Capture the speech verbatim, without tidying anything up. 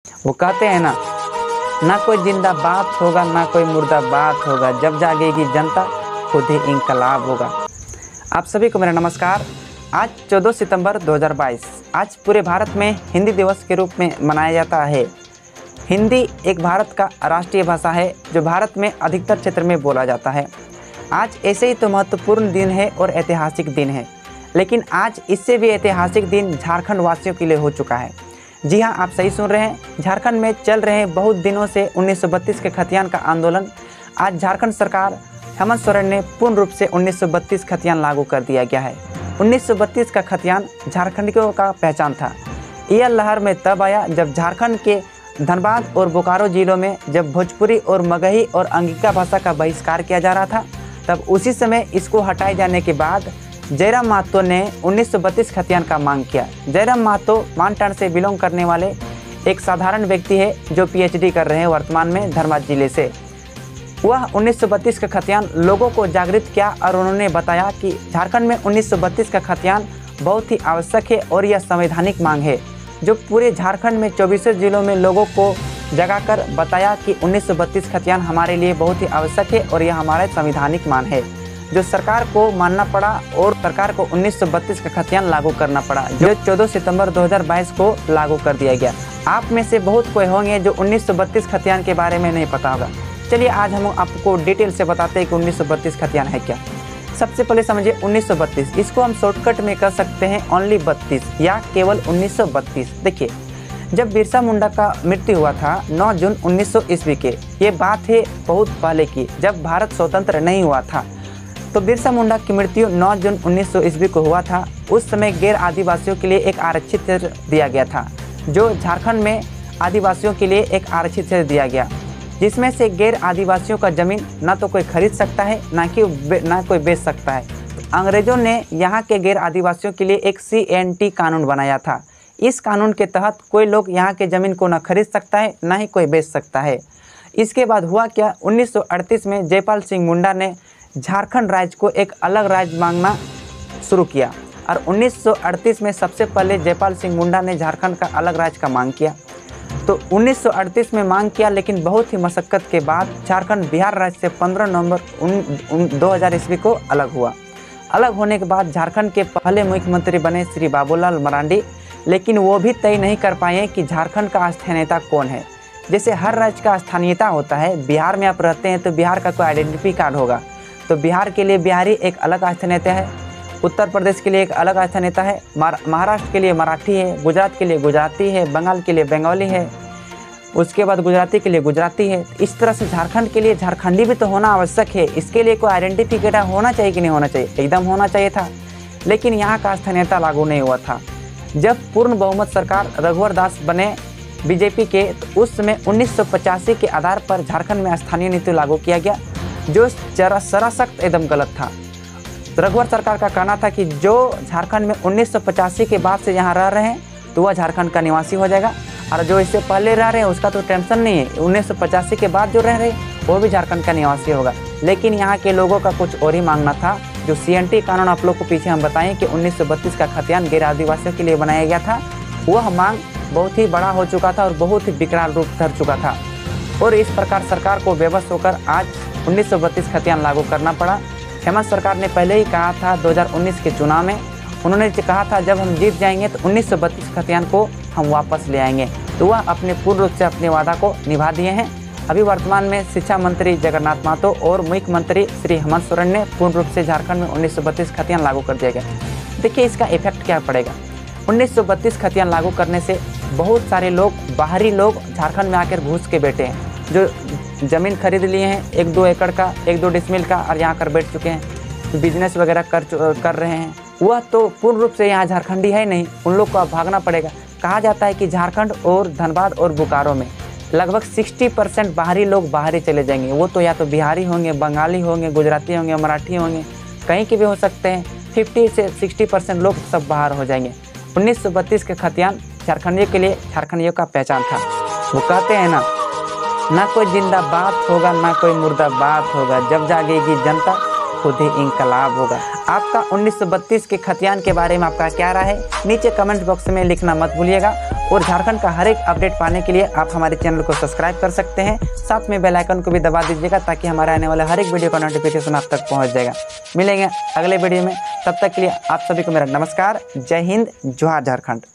वो कहते हैं ना, ना कोई जिंदा बात होगा ना कोई मुर्दा बात होगा, जब जागेगी जनता खुद ही इंकलाब होगा। आप सभी को मेरा नमस्कार। आज चौदह सितंबर दो हज़ार बाईस, आज पूरे भारत में हिंदी दिवस के रूप में मनाया जाता है। हिंदी एक भारत का राष्ट्रीय भाषा है जो भारत में अधिकतर क्षेत्र में बोला जाता है। आज ऐसे ही तो महत्वपूर्ण दिन है और ऐतिहासिक दिन है, लेकिन आज इससे भी ऐतिहासिक दिन झारखंड वासियों के लिए हो चुका है। जी हाँ, आप सही सुन रहे हैं। झारखंड में चल रहे बहुत दिनों से उन्नीस सौ बत्तीस के खतियान का आंदोलन, आज झारखंड सरकार हेमंत सोरेन ने पूर्ण रूप से उन्नीस सौ बत्तीस खतियान लागू कर दिया गया है। उन्नीस सौ बत्तीस का खतियान झारखंडियों का पहचान था। यह लहर में तब आया जब झारखंड के धनबाद और बोकारो जिलों में जब भोजपुरी और मगही और अंगिका भाषा का बहिष्कार किया जा रहा था, तब उसी समय इसको हटाए जाने के बाद जयराम महतो ने उन्नीस सौ बत्तीस खतियान का मांग किया। जयराम महतो मानटांड से बिलोंग करने वाले एक साधारण व्यक्ति है जो पीएचडी कर रहे हैं वर्तमान में धनबाद जिले से। वह उन्नीस सौ बत्तीस का खतियान लोगों को जागृत किया और उन्होंने बताया कि झारखंड में उन्नीस सौ बत्तीस का खतियान बहुत ही आवश्यक है और यह संवैधानिक मांग है, जो पूरे झारखंड में चौबीसों जिलों में लोगों को जगाकर बताया कि उन्नीस सौ बत्तीस खतियान हमारे लिए बहुत ही आवश्यक है और यह हमारा संवैधानिक मांग है, जो सरकार को मानना पड़ा और सरकार को उन्नीस सौ बत्तीस का खतियान लागू करना पड़ा, जो चौदह सितंबर दो हज़ार बाईस को लागू कर दिया गया। आप में से बहुत कोई होंगे जो उन्नीस सौ बत्तीस खतियान के बारे में नहीं पता होगा। चलिए आज हम आपको डिटेल से बताते हैं कि उन्नीस सौ बत्तीस खतियान है क्या। सबसे पहले समझिए उन्नीस सौ बत्तीस, इसको हम शॉर्टकट में कर सकते हैं ओनली बत्तीस या केवल उन्नीस सौ बत्तीस। देखिए, जब बिरसा मुंडा का मृत्यु हुआ था नौ जून उन्नीस सौ ईस्वी के, ये बात है बहुत पहले की, जब भारत स्वतंत्र नहीं हुआ था। तो बिरसा मुंडा की मृत्यु नौ जून उन्नीस सौ ईस्वी को हुआ था। उस समय गैर आदिवासियों के लिए एक आरक्षित क्षेत्र दिया गया था, जो झारखंड में आदिवासियों के लिए एक आरक्षित क्षेत्र दिया गया, जिसमें से गैर आदिवासियों का ज़मीन ना तो कोई खरीद सकता है ना कि ना कोई बेच सकता है। तो अंग्रेज़ों ने यहाँ के गैर आदिवासियों के लिए एक सी एन टी कानून बनाया था। इस कानून के तहत कोई लोग यहाँ के ज़मीन को ना खरीद सकता है ना ही कोई बेच सकता है। इसके बाद हुआ क्या, उन्नीस सौ अड़तीस में जयपाल सिंह मुंडा ने झारखंड राज्य को एक अलग राज्य मांगना शुरू किया और उन्नीस सौ अड़तीस में सबसे पहले जयपाल सिंह मुंडा ने झारखंड का अलग राज्य का मांग किया। तो उन्नीस सौ अड़तीस में मांग किया, लेकिन बहुत ही मशक्क़त के बाद झारखंड बिहार राज्य से पंद्रह नवंबर दो हज़ार ईस्वी को अलग हुआ। अलग होने के बाद झारखंड के पहले मुख्यमंत्री बने श्री बाबूलाल मरांडी, लेकिन वो भी तय नहीं कर पाए कि झारखंड का अस्थायी नेता कौन है। जैसे हर राज्य का स्थानीयता होता है, बिहार में आप रहते हैं तो बिहार का कोई आइडेंटिटी कार्ड होगा, तो बिहार के लिए बिहारी एक अलग अस्थायी नेता है, उत्तर प्रदेश के लिए एक अलग अस्थायी नेता है, महाराष्ट्र के लिए मराठी है, गुजरात के लिए गुजराती है, बंगाल के लिए बंगाली है, उसके बाद गुजराती के लिए गुजराती है। इस तरह से झारखंड के लिए झारखंडी भी तो होना आवश्यक है। इसके लिए कोई आइडेंटिफिकेटर होना चाहिए कि नहीं होना चाहिए? एकदम होना चाहिए था, लेकिन यहाँ का अस्थायी नेता लागू नहीं हुआ था। जब पूर्ण बहुमत सरकार रघुवर दास बने बीजेपी के, तो उस समय उन्नीस सौ पचासी के आधार पर झारखंड में स्थानीय नीति लागू किया गया, जो जरा सरासक्त एकदम गलत था। रघुवर सरकार का कहना था कि जो झारखंड में उन्नीस सौ पचासी के बाद से यहाँ रह रहे हैं तो वह झारखंड का निवासी हो जाएगा, और जो इससे पहले रह रहे हैं उसका तो टेंशन नहीं है, उन्नीस सौ पचासी के बाद जो रह रहे हैं वो भी झारखंड का निवासी होगा। लेकिन यहाँ के लोगों का कुछ और ही मांगना था। जो सी एन टी कानून आप लोग को पीछे हम बताएं कि उन्नीस सौ बत्तीस का खतियान गैर आदिवासियों के लिए बनाया गया था, वह मांग बहुत ही बड़ा हो चुका था और बहुत ही विकराल रूप धर चुका था, और इस प्रकार सरकार को बेबस होकर आज उन्नीस सौ बत्तीस खतियान लागू करना पड़ा। हेमंत सरकार ने पहले ही कहा था दो हज़ार उन्नीस के चुनाव में, उन्होंने कहा था जब हम जीत जाएंगे तो उन्नीस सौ बत्तीस खतियान को हम वापस ले आएंगे, तो वह अपने पूर्ण रूप से अपने वादा को निभा दिए हैं। अभी वर्तमान में शिक्षा मंत्री जगन्नाथ महतो और मुख्यमंत्री श्री हेमंत सोरेन ने पूर्ण रूप से झारखंड में उन्नीस सौ बत्तीस खतियान लागू कर दिया गया। देखिए इसका इफेक्ट क्या पड़ेगा। उन्नीस सौ बत्तीस खतियान लागू करने से बहुत सारे लोग, बाहरी लोग झारखंड में आकर घुस के बैठे हैं, जो ज़मीन खरीद लिए हैं एक दो एकड़ का, एक दो डिसमिल का, और यहाँ कर बैठ चुके हैं, बिजनेस वगैरह कर कर रहे हैं, वह तो पूर्ण रूप से यहाँ झारखंडी है नहीं, उन लोग को अब भागना पड़ेगा। कहा जाता है कि झारखंड और धनबाद और बोकारो में लगभग साठ परसेंट बाहरी लोग बाहर ही चले जाएंगे। वो तो या तो बिहारी होंगे, बंगाली होंगे, गुजराती होंगे, मराठी होंगे, कहीं के भी हो सकते हैं। पचास से साठ परसेंट लोग सब बाहर हो जाएंगे। उन्नीस सौ बत्तीस के खतियान झारखंडियों के लिए झारखंडियों का पहचान था। वो कहते हैं ना, ना कोई जिंदा बात होगा ना कोई मुर्दा बात होगा, जब जागेगी जनता खुद ही इंकलाब होगा। आपका उन्नीस सौ बत्तीस के खतियान के बारे में आपका क्या राय है, नीचे कमेंट बॉक्स में लिखना मत भूलिएगा। और झारखंड का हर एक अपडेट पाने के लिए आप हमारे चैनल को सब्सक्राइब कर सकते हैं, साथ में बेल आइकन को भी दबा दीजिएगा ताकि हमारे आने वाले हर एक वीडियो का नोटिफिकेशन आप तक पहुंच जाएगा। मिलेंगे अगले वीडियो में, तब तक के लिए आप सभी को मेरा नमस्कार। जय हिंद, जोहार झारखंड।